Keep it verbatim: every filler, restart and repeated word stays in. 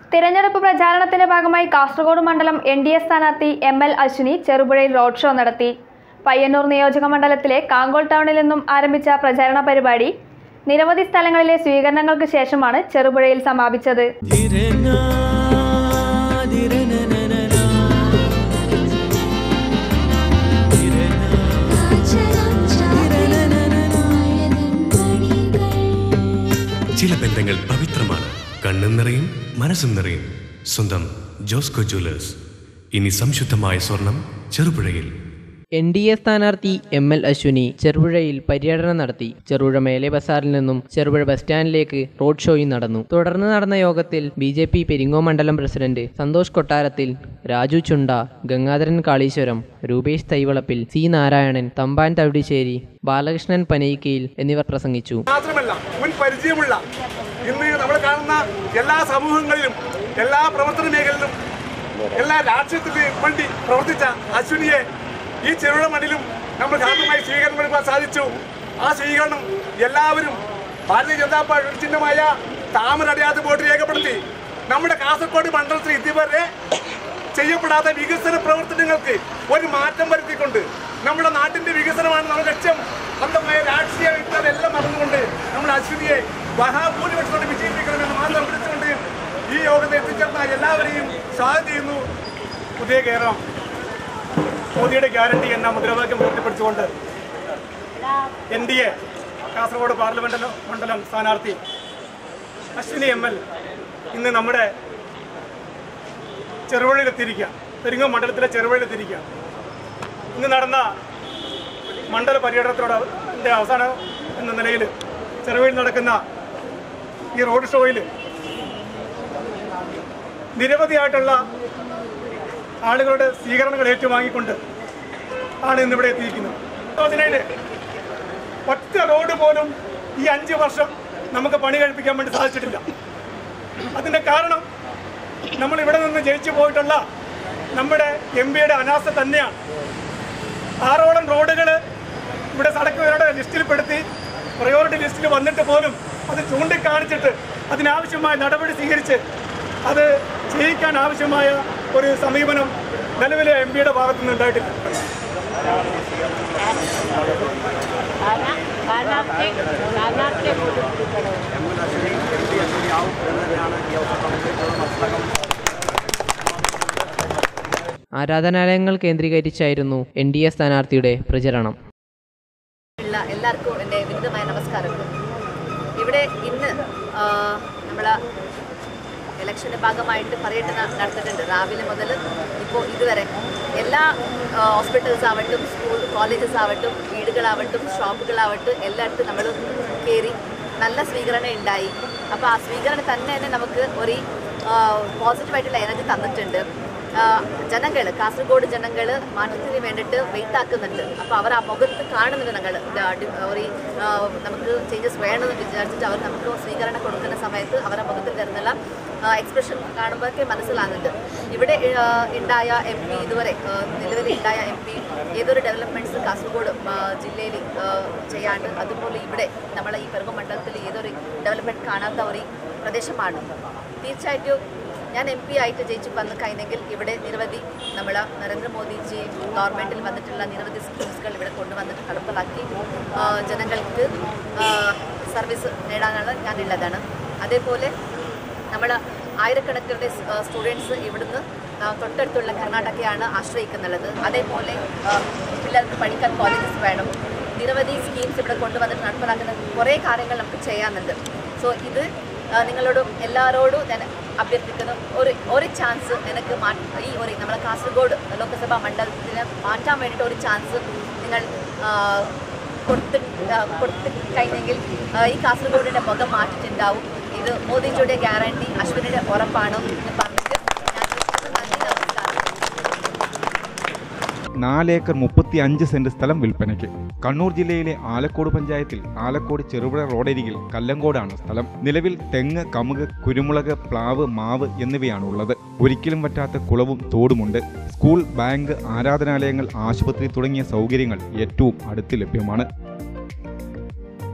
തിരഞ്ഞെടുപ്പ് പ്രചാരണത്തിന്റെ ഭാഗമായി കാസർഗോഡ് മണ്ഡലം എൻ ഡി എ സ്ഥാനാർത്ഥി എം എൽ അശ്വിനി ചെറുപുഴയിൽ റോഡ് ഷോ നടത്തി. പയ്യന്നൂർ നിയോജക മണ്ഡലത്തിലെ കാങ്കോൾ ടൗണിൽ നിന്നും ആരംഭിച്ച പ്രചാരണ പരിപാടി നിരവധി സ്ഥലങ്ങളിലെ സ്വീകരണങ്ങൾക്ക് ശേഷമാണ് ചെറുപുഴയിൽ സമാപിച്ചത്. ചില ബന്ധങ്ങൾ പവിത്രമാണ്. കണ്ണും നിറയും മനസ്സും നിറയും. സ്വന്തം ജോസ്കോ ജ്വല്ലേഴ്സ്. ഇനി സംശുദ്ധമായ സ്വർണം ചെറുപുഴയിൽ. എൻ ഡി എ സ്ഥാനാർത്ഥി എം എൽ അശ്വിനി ചെറുപുഴയിൽ പര്യടനം നടത്തി. ചെറുപുഴ മേലെ ബസാറിൽ നിന്നും ചെറുപുഴ ബസ് സ്റ്റാൻഡിലേക്ക് റോഡ് ഷോയും നടന്നു. തുടർന്ന് നടന്ന യോഗത്തിൽ ബി ജെ പി പെരിങ്ങോ മണ്ഡലം പ്രസിഡന്റ് സന്തോഷ് കൊട്ടാരത്തിൽ, രാജു ചുണ്ട, ഗംഗാധരൻ കാളീശ്വരം, രൂപേഷ് തൈവളപ്പിൽ, സി നാരായണൻ, തമ്പാൻ തവിടിശ്ശേരി, ബാലകൃഷ്ണൻ പനയിക്കയിൽ എന്നിവർ പ്രസംഗിച്ചു. മാത്രമല്ല മുൻ പരിചയമുള്ള ഇന്ന് നമ്മൾ കാണുന്ന എല്ലാ സമൂഹങ്ങളിലും എല്ലാ പ്രവർത്തന മേഖലയിലും എല്ലാ രാഷ്ട്രീയത്തിന് വേണ്ടി പ്രവർത്തിച്ച അശ്വിനിയെ ഈ ചെറുപുഴ മണ്ണിലും നമ്മൾ കാരണമായി സ്വീകരണം എടുക്കാൻ സാധിച്ചു. ആ സ്വീകരണം എല്ലാവരും ഭാരതീയ ജനതാ പാർട്ടി ചിഹ്നമായ താമര അടയാത്ത വോട്ട് രേഖപ്പെടുത്തി. നമ്മുടെ കാസർഗോഡ് മണ്ഡലത്തിൽ ഇതുവരെ ചെയ്യപ്പെടാത്ത വികസന പ്രവർത്തനങ്ങൾക്ക് ഒരു മാറ്റം വരുത്തിക്കൊണ്ട് നമ്മുടെ നാട്ടിന്റെ വികസനമാണ് നമ്മുടെ ലക്ഷ്യം. അന്ധമായ രാഷ്ട്രീയ എല്ലാം മറന്നുകൊണ്ട് നമ്മൾ അശ്വിനിയെ മഹാഭൂരിപക്ഷത്തോടെ വിജയിപ്പിക്കണമെന്ന് മാത്രം വിളിച്ചുകൊണ്ട് ഈ യോഗത്തെ എത്തിച്ചേർന്ന എല്ലാവരെയും സ്വാഗതം ചെയ്യുന്നു. പുതിയ കേരളം, മോദിയുടെ ഗ്യാരണ്ടി എന്ന മുദ്രാവാക്യം പൂർത്തിപ്പിടിച്ചുകൊണ്ട് N D A Kasaragod parliament മണ്ഡലം സ്ഥാനാർത്ഥി അശ്വിനി എം എൽ ഇന്ന് നമ്മുടെ ചെറുപുഴയിലെത്തിയിരിക്കുക. പെരിങ്ങോ മണ്ഡലത്തിലെ ചെറുപുഴയിലെത്തിയിരിക്കുക. ഇന്ന് നടന്ന മണ്ഡല പര്യടനത്തോടെ അവസാനം എന്ന നിലയിൽ ചെറുപുഴയിൽ നടക്കുന്ന ഈ റോഡ് ഷോയിൽ നിരവധിയായിട്ടുള്ള ആളുകളുടെ സ്വീകരണങ്ങൾ ഏറ്റുവാങ്ങിക്കൊണ്ട് ആണ് ഇന്നിവിടെ എത്തിയിരിക്കുന്നത്. അതിനായിട്ട് ഒറ്റ റോഡ് പോലും ഈ അഞ്ച് വർഷം നമുക്ക് പണി കഴിപ്പിക്കാൻ വേണ്ടി സാധിച്ചിട്ടില്ല. അതിൻ്റെ കാരണം നമ്മൾ ഇവിടെ നിന്ന് ജയിച്ചു പോയിട്ടുള്ള നമ്മുടെ എം പിയുടെ അനാസ്ഥ തന്നെയാണ്. ആറോളം റോഡുകൾ ഇവിടെ സടക്കുകളുടെ ലിസ്റ്റിൽപ്പെടുത്തി പ്രയോറിറ്റി ലിസ്റ്റിൽ വന്നിട്ട് പോലും അത് ചൂണ്ടിക്കാണിച്ചിട്ട് അതിനാവശ്യമായ നടപടി സ്വീകരിച്ച് അത് ചെയ്യിക്കാൻ ആവശ്യമായ ഒരു സമീപനം നിലവിലെ എം പിയുടെ ഭാഗത്തു നിന്ന് ഉണ്ടായിട്ടില്ല. ആരാധനാലയങ്ങൾ കേന്ദ്രീകരിച്ചായിരുന്നു എൻ ഡി എ സ്ഥാനാർത്ഥിയുടെ പ്രചരണം. എല്ലാവർക്കും എൻ്റെ വിരുദ്ധമായ നമസ്കാരങ്ങൾ. ഇവിടെ ഇന്ന് നമ്മൾ ഇലക്ഷൻ്റെ ഭാഗമായിട്ട് പര്യടനം നടത്തിയിട്ടുണ്ട്. രാവിലെ മുതൽ ഇപ്പോൾ ഇതുവരെ എല്ലാ ഹോസ്പിറ്റൽസ് ആവട്ടും സ്കൂൾ കോളേജസ് ആവട്ടും വീടുകളാവട്ടും ഷോപ്പുകളാവട്ടും എല്ലായിടത്തും നമ്മൾ കയറി നല്ല സ്വീകരണം ഉണ്ടായി. അപ്പോൾ ആ സ്വീകരണം തന്നെ തന്നെ നമുക്ക് ഒരു പോസിറ്റീവായിട്ടുള്ള എനർജി തന്നിട്ടുണ്ട്. ജനങ്ങൾ കാസർഗോഡ് ജനങ്ങൾ മാറ്റത്തിന് വേണ്ടിയിട്ട് വെയിറ്റാക്കുന്നുണ്ട്. അപ്പോൾ അവർ ആ മുഖത്ത് കാണുന്നുണ്ട്. ഞങ്ങൾ ഒരു നമുക്ക് ചേഞ്ചസ് വേണമെന്ന് വിചാരിച്ചിട്ട് അവർ നമുക്ക് സ്വീകരണം കൊടുക്കുന്ന സമയത്ത് അവരുടെ മുഖത്തിൽ വരുന്നുള്ള എക്സ്പ്രഷൻ കാണുമ്പോഴൊക്കെ മനസ്സിലാകുന്നുണ്ട്. ഇവിടെ ഉണ്ടായ എം പി ഇതുവരെ നിലവിൽ ഉണ്ടായ എം പി ഏതൊരു ഡെവലപ്മെൻറ്റ്സ് കാസർഗോഡ് ജില്ലയിൽ ചെയ്യാണ്ട്, അതുപോലെ ഇവിടെ നമ്മളെ ഈ പെരുങ്ങോ മണ്ഡലത്തിൽ ഏതൊരു ഡെവലപ്മെൻറ്റ് കാണാത്ത ഒരു പ്രദേശമാണ്. തീർച്ചയായിട്ടും ഞാൻ എം പി ആയിട്ട് ജയിച്ചു വന്നു കഴിഞ്ഞെങ്കിൽ ഇവിടെ നിരവധി നമ്മൾ നരേന്ദ്രമോദിജി ഗവൺമെൻറ്റിൽ വന്നിട്ടുള്ള നിരവധി സ്കീംസുകൾ ഇവിടെ കൊണ്ടുവന്നിട്ട് നടപ്പിലാക്കി ജനങ്ങൾക്ക് സർവീസ് നേടാനാണ് ഞാനുള്ളതാണ്. അതേപോലെ നമ്മൾ ആയിരക്കണക്കിന് സ്റ്റുഡൻസ് ഇവിടുന്ന് തൊട്ടടുത്തുള്ള കർണാടകയാണ് ആശ്രയിക്കുന്നുള്ളത്. അതേപോലെ പിള്ളേർക്ക് പഠിക്കാൻ കോളേജസ് വേണം. നിരവധി സ്കീംസ് ഇവിടെ കൊണ്ടുവന്നിട്ട് നടപ്പിലാക്കുന്ന കുറേ കാര്യങ്ങൾ നമുക്ക് ചെയ്യാനുണ്ട്. സോ ഇത് നിങ്ങളോടും എല്ലാവരോടും ഞാൻ അഭ്യർത്ഥിക്കുന്നു, ഒരു ഒരു ചാൻസ് എനിക്ക് മാ ഈ ഒരു നമ്മളെ കാസർഗോഡ് ലോക്സഭാ മണ്ഡലത്തിന് മാറ്റാൻ വേണ്ടിയിട്ട് ഒരു ചാൻസ് നിങ്ങൾ കൊടുത്ത് കൊടുത്ത് കഴിഞ്ഞെങ്കിൽ ഈ കാസർഗോഡിൻ്റെ മുഖം മാറ്റിയിട്ടുണ്ടാവും. ഇത് മോദിജിയുടെ ഗ്യാരണ്ടി അശ്വിനിയുടെ ഉറപ്പാണ് എന്ന് പറഞ്ഞിട്ട് നാലേക്കർ മുപ്പത്തി അഞ്ച് സെന്റ് സ്ഥലം വിൽപ്പനയ്ക്ക്. കണ്ണൂർ ജില്ലയിലെ ആലക്കോട് പഞ്ചായത്തിൽ ആലക്കോട് ചെറുപുഴ റോഡരികിൽ കല്ലങ്കോടാണ് സ്ഥലം. നിലവിൽ തെങ്ങ്, കമുക്, കുരുമുളക്, പ്ലാവ്, മാവ് എന്നിവയാണ് ഉള്ളത്. ഒരിക്കലും പറ്റാത്ത കുളവും തോടുമുണ്ട്. സ്കൂൾ, ബാങ്ക്, ആരാധനാലയങ്ങൾ, ആശുപത്രി തുടങ്ങിയ സൗകര്യങ്ങൾ ഏറ്റവും അടുത്ത് ലഭ്യമാണ്.